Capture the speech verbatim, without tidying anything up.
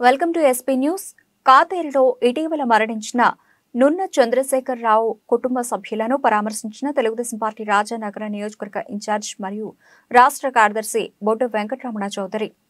Welcome to SP news. కాతేరులో ఇటీవల మరణించిన నున్న చంద్రశేఖర్ రావు కుటుంబ సభ్యులను పరామర్శించిన తెలుగుదేశం పార్టీ రాజానగర నియోజకవర్గ ఇన్ఛార్జ్ మరియు రాష్ట్ర కార్యదర్శి బొడ్డు వెంకటరమణ చౌదరి.